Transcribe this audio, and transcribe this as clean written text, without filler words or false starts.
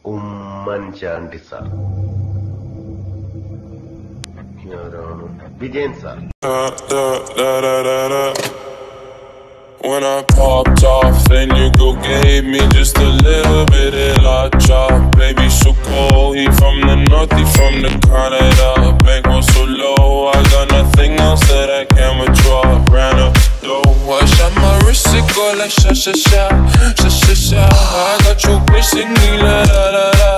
Oommen Chandy sir, Vijayan sir. When I popped off, then you go gave me just a little bit of la chop. Baby so cold, he from the north, he from the Canada. Bank was so low, I got nothing else that I can withdraw. Ran up the door, I shot my wrist, it go like sha sha sha, sha sha sha. I got you bitch singing la la la la.